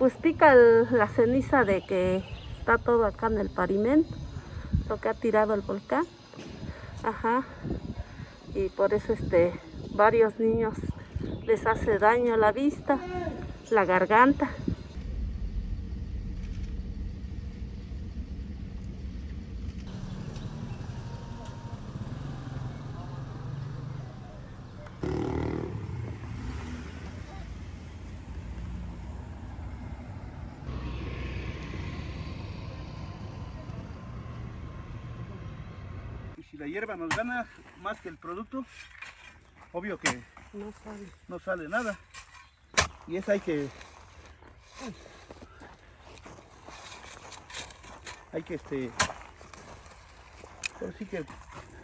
pues pica la ceniza de que está todo acá en el pavimento, lo que ha tirado el volcán. Ajá. Y por eso varios niños les hace daño la vista, la garganta. Y si la hierba nos gana más que el producto, obvio que no sale nada. Y eso hay que ahora sí que